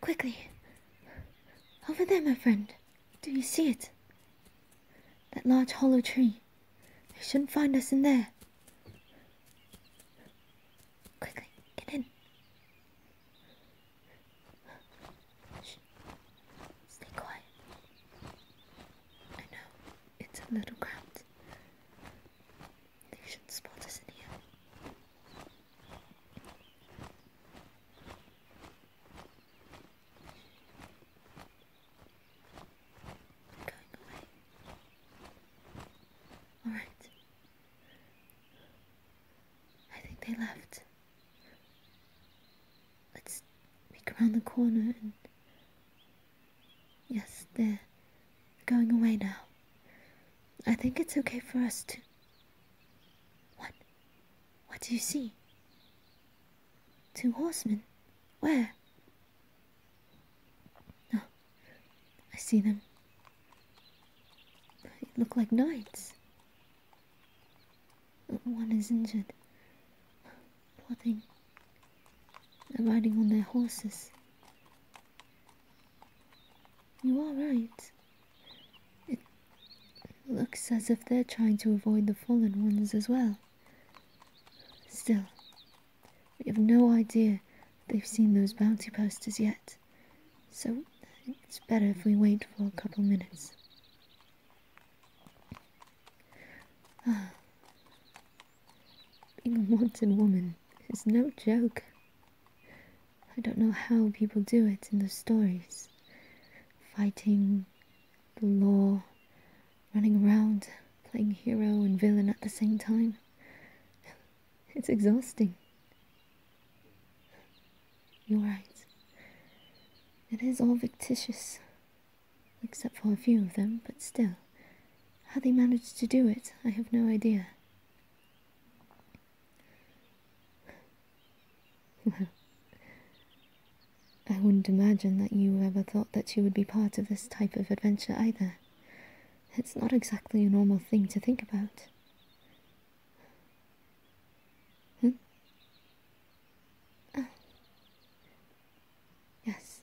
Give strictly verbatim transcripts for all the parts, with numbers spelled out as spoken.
Quickly. Over there, my friend. Do you see it? That large hollow tree. They shouldn't find us in there. Quickly, get in. Shh. Stay quiet. I know, it's a little cramped. They shouldn't spot us in here. They're going away. Alright. I think they left. Let's peek around the corner and... Yes, they're going away now. I think it's okay for us to... What? What do you see? Two horsemen? Where? Oh, I see them. They look like knights. One is injured. Poor thing. They're riding on their horses. You are right. It looks as if they're trying to avoid the fallen ones as well. Still, we have no idea if they've seen those bounty posters yet, so it's better if we wait for a couple minutes. Ah. Being a wanted woman is no joke. I don't know how people do it in the stories. Fighting the law, running around, playing hero and villain at the same time. It's exhausting. You're right. It is all fictitious, except for a few of them, but still. How they managed to do it, I have no idea. Well, I wouldn't imagine that you ever thought that you would be part of this type of adventure either. It's not exactly a normal thing to think about. Hmm? Oh. Yes.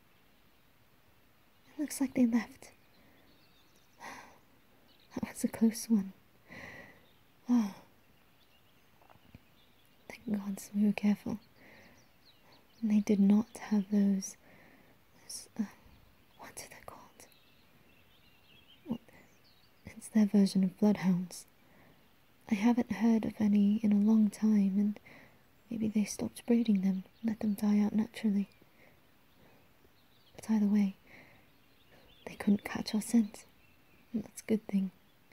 It looks like they left. That was a close one. Oh. Thank God we were careful. And they did not have those, those uh, what are they called? Well, it's their version of bloodhounds. I haven't heard of any in a long time, and maybe they stopped breeding them, let them die out naturally. But either way, they couldn't catch our scent, and that's a good thing.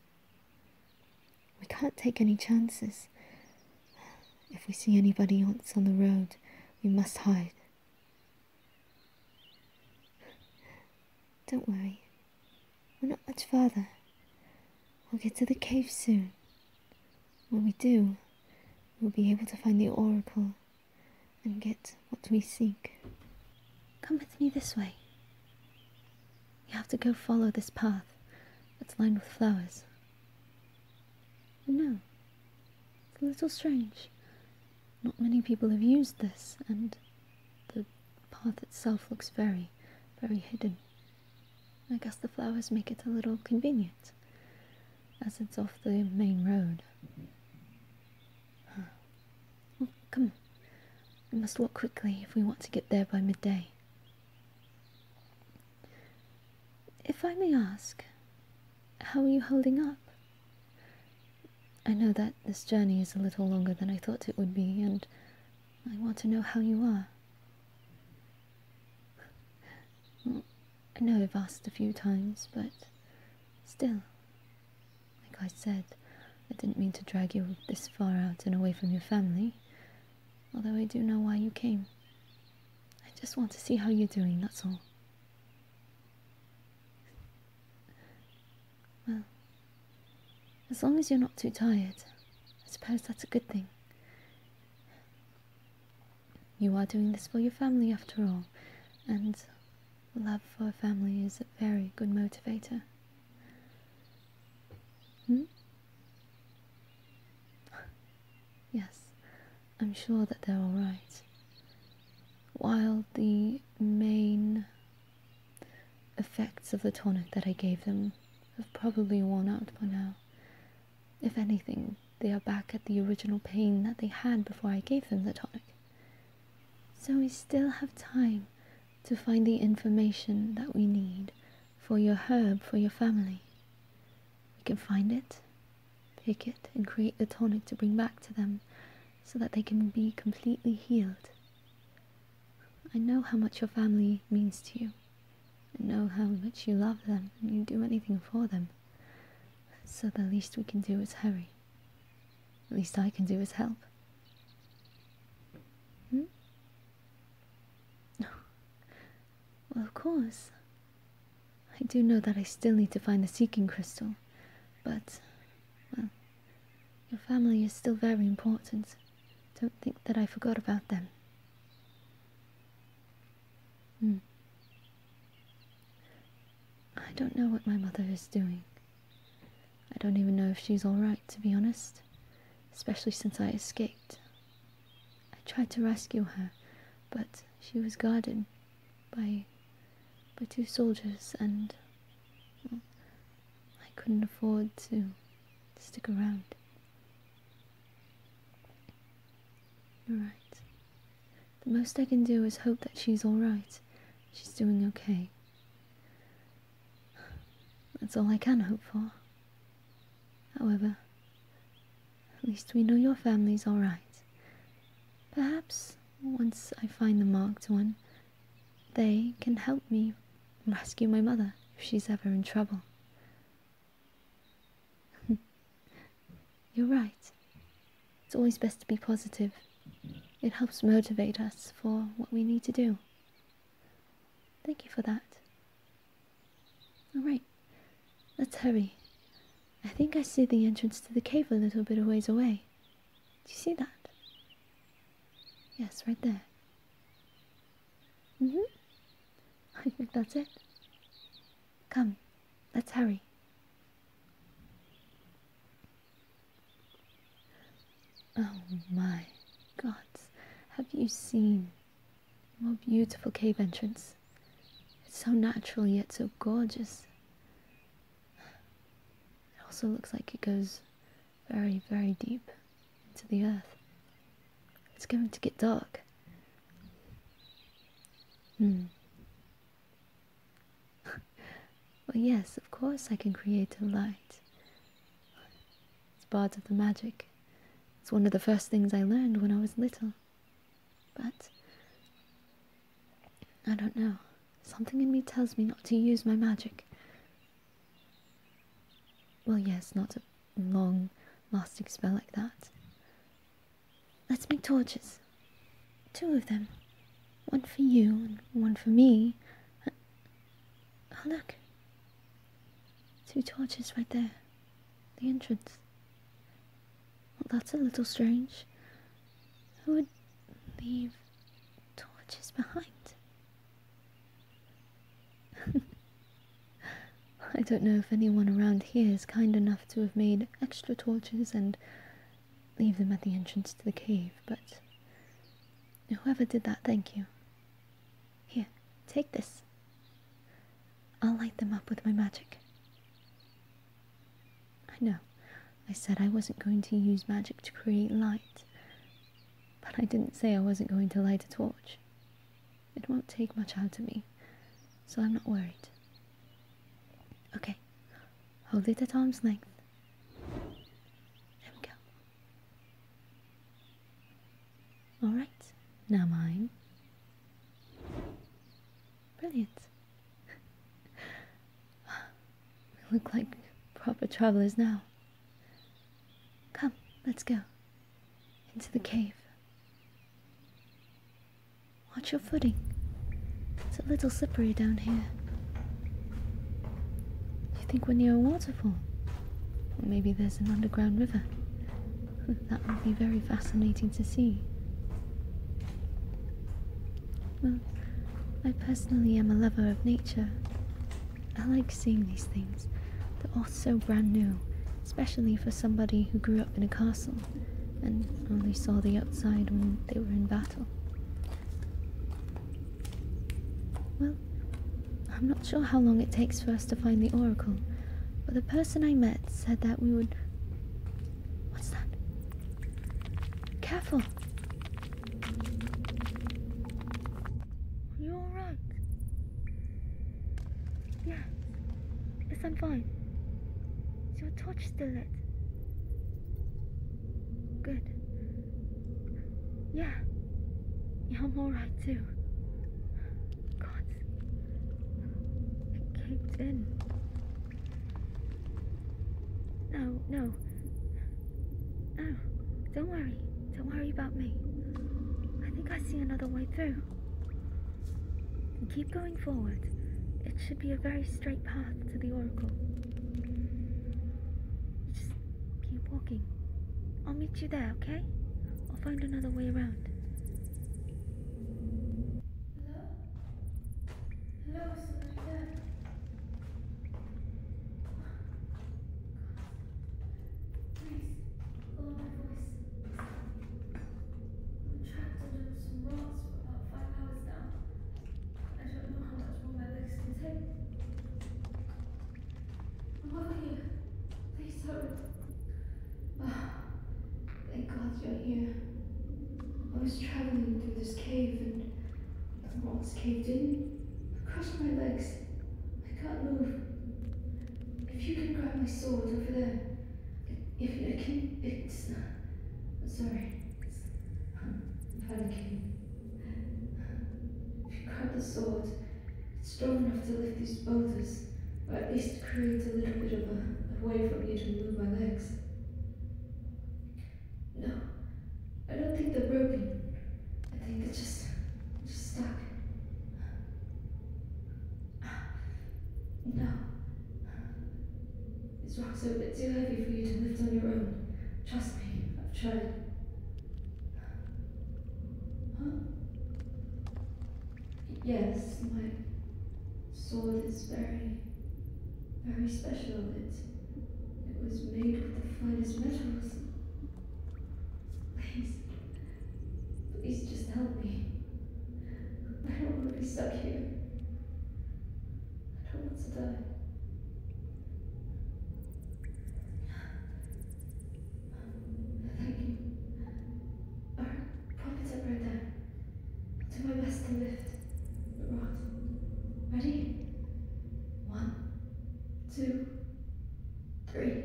We can't take any chances. If we see anybody else on the road, we must hide. Don't worry. We're not much farther. We'll get to the cave soon. When we do, we'll be able to find the oracle and get what we seek. Come with me this way. You have to go follow this path that's lined with flowers. No, it's a little strange. Not many people have used this, and the path itself looks very, very hidden. I guess the flowers make it a little convenient, as it's off the main road. Huh. Well, come on. We must walk quickly if we want to get there by midday. If I may ask, how are you holding up? I know that this journey is a little longer than I thought it would be, and I want to know how you are. Well, I know I've asked a few times, but still, like I said, I didn't mean to drag you this far out and away from your family, although I do know why you came. I just want to see how you're doing, that's all. Well, as long as you're not too tired, I suppose that's a good thing. You are doing this for your family after all, and love for a family is a very good motivator. Hmm? Yes, I'm sure that they're alright. while the main effects of the tonic that I gave them have probably worn out by now. If anything, they are back at the original pain that they had before I gave them the tonic. So we still have time to find the information that we need for your herb for your family. We can find it, pick it, and create the tonic to bring back to them so that they can be completely healed. I know how much your family means to you. I know how much you love them and you do anything for them. So the least we can do is hurry. The least I can do is help. Hmm? Well, of course. I do know that I still need to find the seeking crystal, but, well, your family is still very important. Don't think that I forgot about them. Hmm. I don't know what my mother is doing. I don't even know if she's alright, to be honest, especially since I escaped. I tried to rescue her, but she was guarded by, by two soldiers, and well, I couldn't afford to, to stick around. You're right. The most I can do is hope that she's alright. She's doing okay. That's all I can hope for. However, at least we know your family's alright. Perhaps, once I find the marked one, they can help me rescue my mother if she's ever in trouble. You're right. It's always best to be positive. It helps motivate us for what we need to do. Thank you for that. Alright, let's hurry. I think I see the entrance to the cave a little bit a ways away. Do you see that? Yes, right there. Mm-hmm. I think that's it. Come, let's hurry. Oh my God, have you seen a more beautiful cave entrance? It's so natural yet so gorgeous. It also looks like it goes very, very deep into the earth. It's going to get dark. Hmm. Well, yes, of course I can create a light. It's part of the magic. It's one of the first things I learned when I was little. But I don't know. Something in me tells me not to use my magic. Well, yes, not a long-lasting spell like that. Let's make torches. Two of them. One for you and one for me. Oh, look. Two torches right there. The entrance. Well, that's a little strange. Who would leave torches behind? I don't know if anyone around here is kind enough to have made extra torches and leave them at the entrance to the cave, but whoever did that, thank you. Here, take this. I'll light them up with my magic. I know, I said I wasn't going to use magic to create light, but I didn't say I wasn't going to light a torch. It won't take much out of me, so I'm not worried. Okay, hold it at arm's length. There we go. Alright, now mine. Brilliant. We look like proper travelers now. Come, let's go. Into the cave. Watch your footing. It's a little slippery down here. I think we're near a waterfall. Or maybe there's an underground river. That would be very fascinating to see. Well, I personally am a lover of nature. I like seeing these things. They're all so brand new, especially for somebody who grew up in a castle and only saw the outside when they were in battle. Well, I'm not sure how long it takes for us to find the Oracle, but the person I met said that we would... What's that? Careful! Are you alright? Yeah. Yes, I'm fine. Is your torch still lit? Good. Yeah. Yeah, I'm alright too. God. It caved in. No, no. No. Don't worry. Don't worry about me. I think I see another way through. Keep going forward. It should be a very straight path to the Oracle. Just keep walking. I'll meet you there, okay? I'll find another way around. Hello? Hello, somebody there? Please, follow my voice. I'm trapped under some rocks for about five hours now. I don't know how much more my legs can take. I'm over here. Please hurry. Oh, thank God you're here. I was traveling through this cave and the rocks caved in, crushed my legs. I can't move. If you can grab my sword over there, if it can, it's. Sorry, it's, I'm panicking. If you grab the sword, it's strong enough to lift these boulders, or at least create a little bit of a, a way for me to move my legs. No, I don't think they're broken. I think they're just, just stuck. No. These rocks are a bit too heavy for you to lift on your own. Trust me, I've tried. Huh? Yes, my sword is very, very special. It, it was made with the finest metals. Please, please just help me. I don't want to be stuck here. I don't want to die. Thank you. Alright, prop it up right there. I'll do my best to lift the rocks. Ready? One, two, three.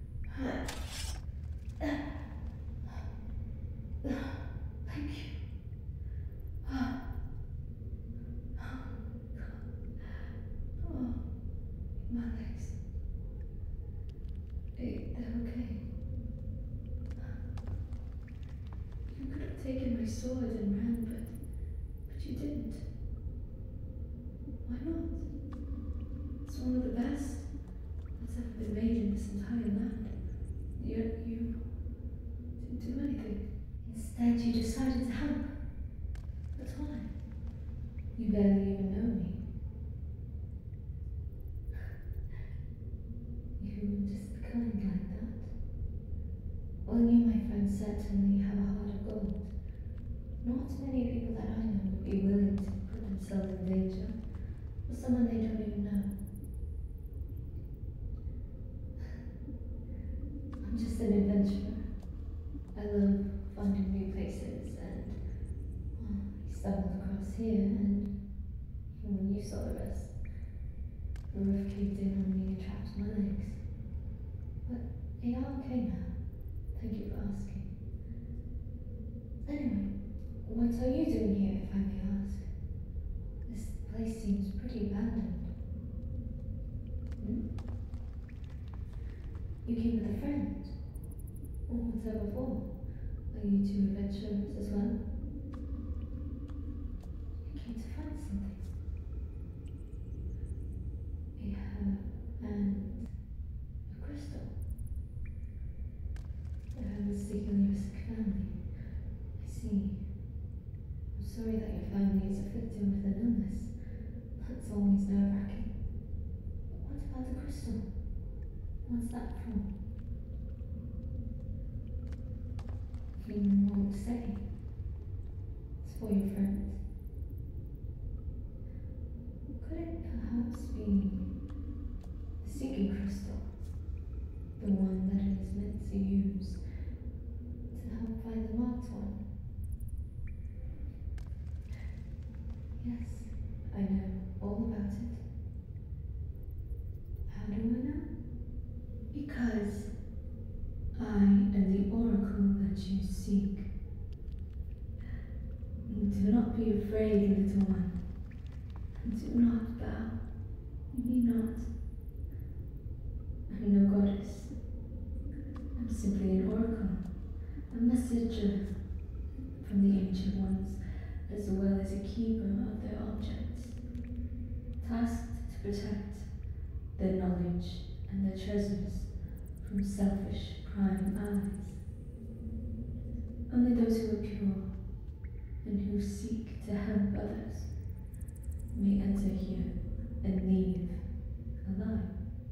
Thank you. Oh, my legs. They, they're okay. You could have taken my sword and ran, but, but you didn't. Why not? It's one of the best that's ever been made in this entire land. Yet you didn't do anything. Instead, you decided to help. But why? You barely even know me. You were just kind like that. Well, you, my friend, certainly have a heart of gold. Not many people that I know would be willing to put themselves in danger for someone they don't even know. I'm just an adventurer. I love finding new places, and well, I stumbled across here, and when you saw the rest, the roof caved in on me and trapped my legs. But they are okay now. Thank you for asking. Anyway, what are you doing here, if I may ask? This place seems pretty abandoned. Hmm? You came with a friend? Or whatever for? Are you two adventurers as well? You came to find something. A herb and a crystal. The herb is seeking your sick family. I see. I'm sorry that your family is afflicted with an illness. That's always nerve-wracking. But what about the crystal? What's that for? You won't say. It's for your friends. Yes, I know all about it. How do I know? Because I am the oracle that you seek. Do not be afraid, little one. Do not bow. Be not. I'm no goddess. I'm simply an oracle, a messenger from the ancient ones, as well as a keeper of their objects, tasked to protect their knowledge and their treasures from selfish prying eyes. Only those who are pure and who seek to help others may enter here and leave alive.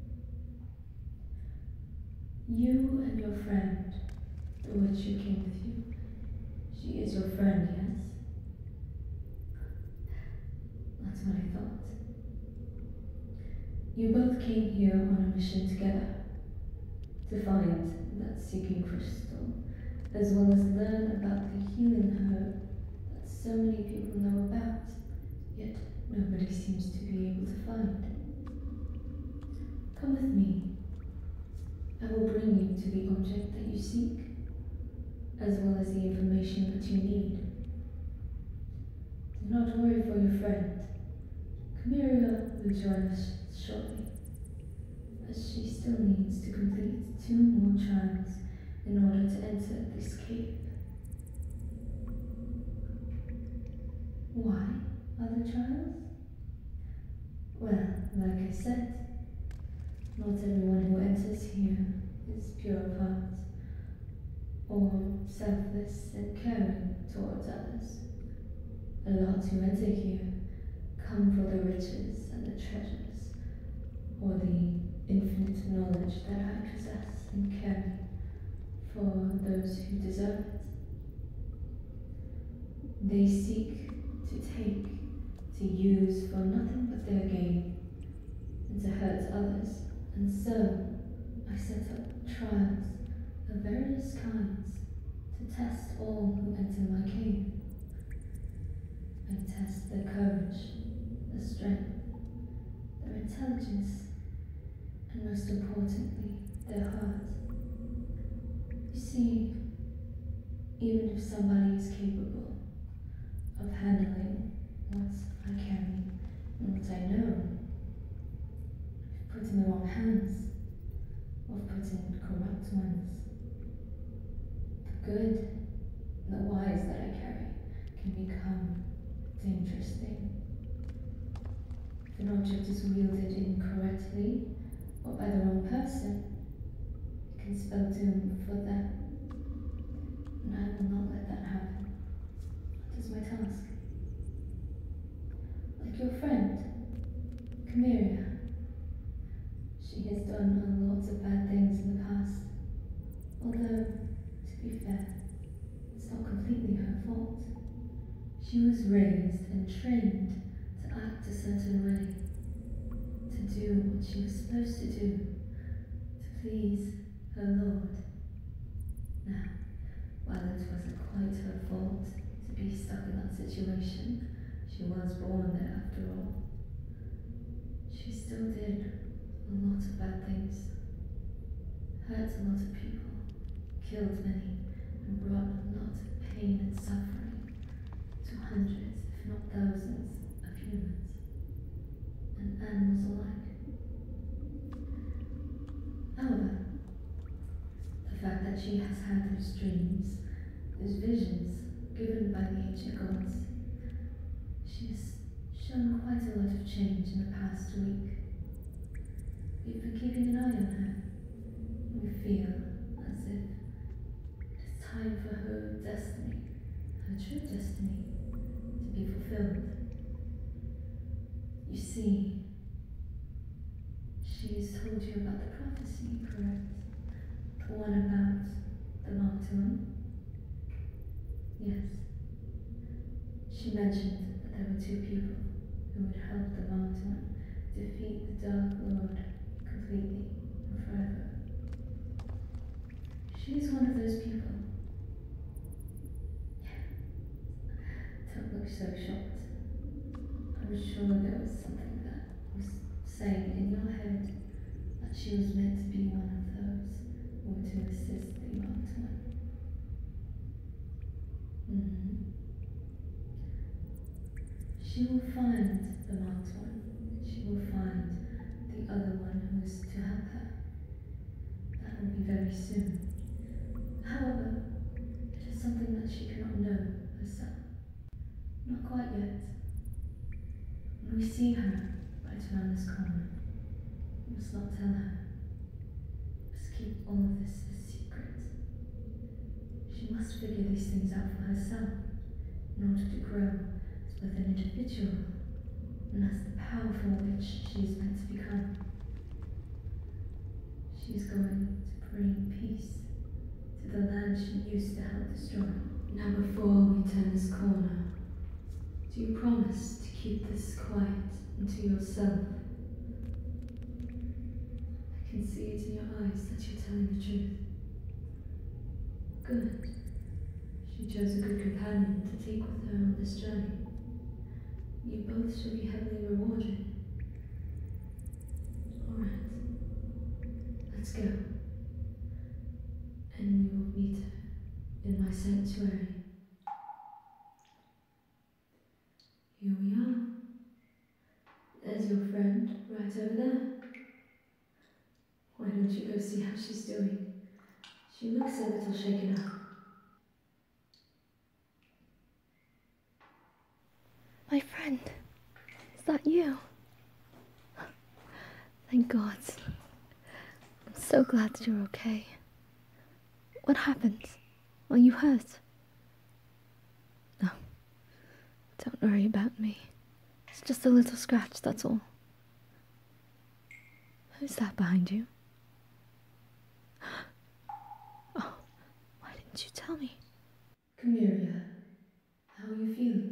You and your friend, the witch who came with you, she is your friend, yes? That's what I thought. You both came here on a mission together, to find that seeking crystal, as well as learn about the healing herb that so many people know about, yet nobody seems to be able to find. Come with me. I will bring you to the object that you seek, as well as the information that you need. Do not worry for your friend. Kymeria will join us shortly, as she still needs to complete two more trials in order to enter this cave. Why other trials? Well, like I said, not everyone who enters here is pure of heart, or selfless and caring towards others. A lot who enter here come for the riches and the treasures, or the infinite knowledge that I possess and carry for those who deserve it. They seek to take, to use for nothing but their gain, and to hurt others. And so, I set up trials of various kinds to test all who enter my cave. I test their courage, their strength, their intelligence, and most importantly, their heart. You see, even if somebody is capable of handling what I carry and what I know, put in the wrong hands, or put in corrupt ones, the good and the wise that I carry can become a dangerous thing. If an object is wielded incorrectly or by the wrong person, it can spell doom for them, and I will not let that happen. That is my task. Like your friend, Kymeria. She has done a lot of bad things in the past, although, to be fair, it's not completely her fault. She was raised and trained to act a certain way, to do what she was supposed to do, to please her Lord. Now, while it wasn't quite her fault to be stuck in that situation, she was born there after all, she still did a lot of bad things, hurt a lot of people, killed many, and brought a lot of pain and suffering to hundreds, if not thousands, of humans and animals alike. However, the fact that she has had those dreams, those visions given by the ancient gods, she's shown quite a lot of change in the past week. We've been keeping an eye on her. We feel as if it's time for her destiny, her true destiny, to be fulfilled. You see, she's told you about the prophecy, correct? The one about the marked one? Yes. She mentioned that there were two people who would help the marked one defeat the Dark Lord completely and forever. She is one of those people. Don't look so shocked. was sure there was something that was saying in your head that she was meant to be one of those who were to assist the marked one. Mm-hmm. She will find the marked one, and she will find the other one who is to help her. That will be very soon. However, it is something that she cannot know herself. Not quite yet. When we see her right around this corner, we must not tell her. We must keep all of this a secret. She must figure these things out for herself in order to grow as both an individual and as the powerful witch she is meant to become. She is going to bring peace to the land she used to help destroy. Now before we turn this corner, do you promise to keep this quiet and to yourself? I can see it in your eyes that you're telling the truth. Good. She chose a good companion to take with her on this journey. You both shall be heavily rewarded. Alright. Let's go. And we will meet her in my sanctuary. Here we are. There's your friend right over there. Why don't you go see how she's doing? She looks a little shaken up. My friend, is that you? Thank God. I'm so glad that you're okay. What happened? Are you hurt? No, don't worry about me. It's just a little scratch, that's all. Who's that behind you? Oh, why didn't you tell me? Kymeria, how are you feeling?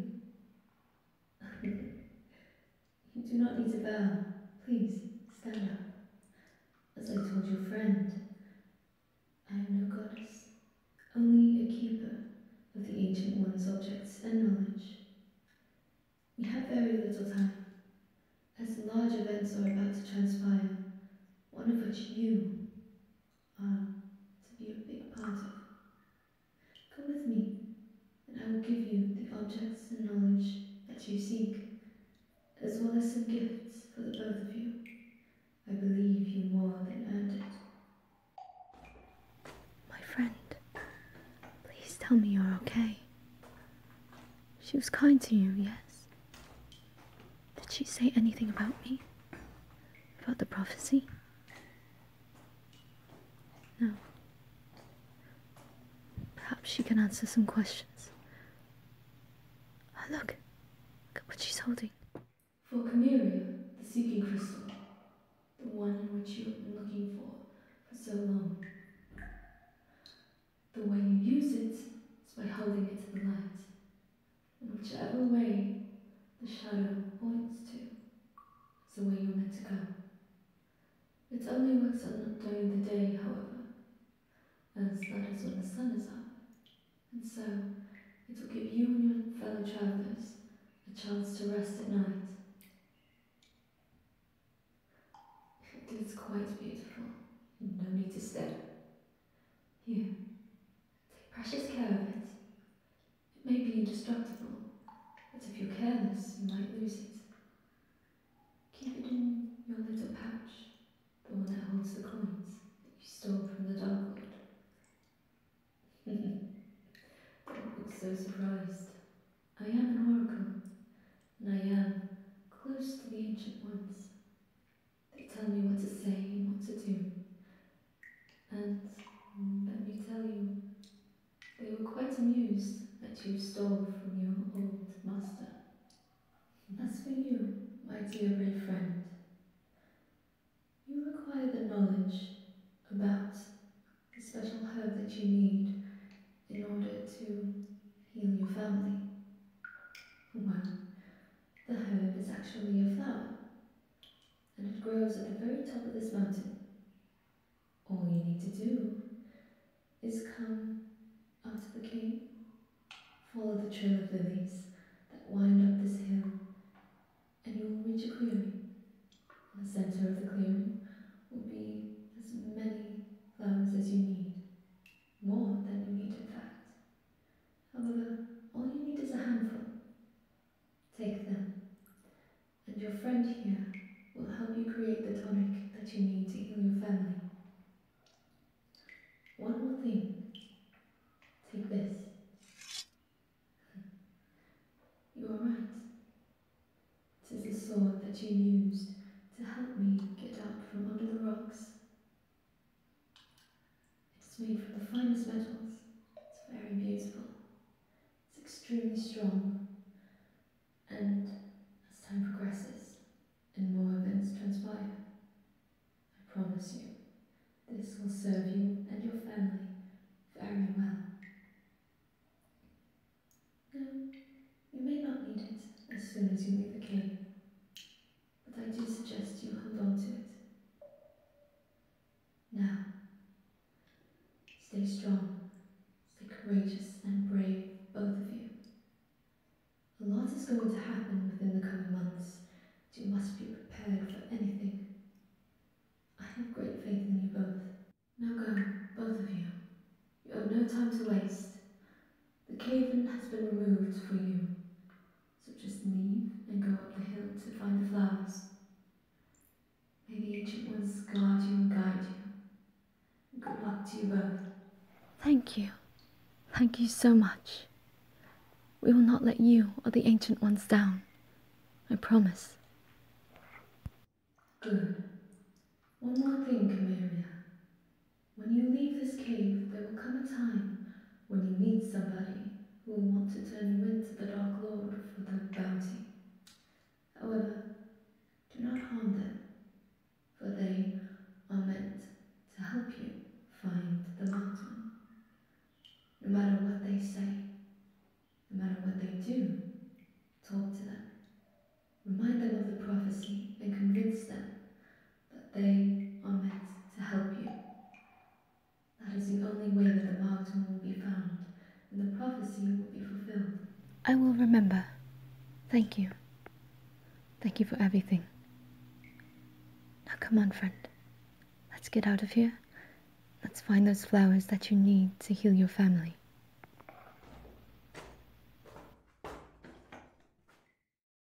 You do not need to bow. Please, stand up. As I told your friend, I am no goddess, only a keeper of the Ancient One's objects and knowledge. We have very little time, as large events are about to transpire, one of which you are to be a big part of. Come with me, and I will give you the objects and knowledge that you seek, as well as some gifts for the both of you. I believe you more than earned it. My friend, please tell me you're okay. She was kind to you, yes? Did she say anything about me? About the prophecy? No. Perhaps she can answer some questions. Oh, look. Look at what she's holding. For Kymeria, the seeking crystal, the one in which you have been looking for for so long. The way you use it is by holding it to the light, and whichever way the shadow points to is the way you're meant to go. It only works on during the day, however, as that is when the sun is up, and so it will give you and your fellow travelers a chance to rest at night. It is quite beautiful. No need to stare. Here, take precious care of it. It may be indestructible, but if you're careless, you might lose it. Keep it in your little pouch, the one that holds the coins that you stole from the Dark Lord. Don't look so surprised. I am an oracle, and I am close to the Ancient Ones. They tell me what to say and what to do. And mm, let me tell you, they were quite amused that you stole from your old master. As for you, my dear brave friend, you require the knowledge about the special herb that you need in order to heal your family. Well, the herb is actually a flower, and it grows at the very top of this mountain. All you need to do is come out of the cave, follow the trail of lilies that wind up this hill, reach a clearing. In the center of the clearing will be as many flowers as you need. More than you need, in fact. However, all you need is a handful. Take them, and your friend here will help you create the tonic that you need to heal your family. One more thing. Take this. You are right. It is the sword that you used to help me get out from under the rocks. It's made from the finest metals. It's very beautiful. It's extremely strong. And as time progresses and more events transpire, I promise you, this will serve you and your family very well. No, you may not need it as soon as you leave the cave, but I do suggest you hold on to it. Now, stay strong, stay courageous and brave, both of you. A lot is going to happen within the coming months, but you must be prepared for anything. I have great faith in you both. Now go, both of you. You have no time to waste. The cave-in has been removed for you, so just leave and go up the hill to find the flowers. May the Ancient Ones guard you and guide you. Good luck to you both. Thank you. Thank you so much. We will not let you or the Ancient Ones down. I promise. Good. One more thing, Kymeria. When you leave this cave, there will come a time when you meet somebody who will want to turn you into the Dark Lord for the bounty. However, do not harm them, for they are meant to help you find the Marked One. No matter what they say, no matter what they do, talk to them. Remind them of the prophecy and convince them that they are meant to help you. That is the only way that the Marked One will be found and the prophecy will be fulfilled. I will remember. Thank you. Thank you for everything. Now come on, friend. Let's get out of here. Let's find those flowers that you need to heal your family.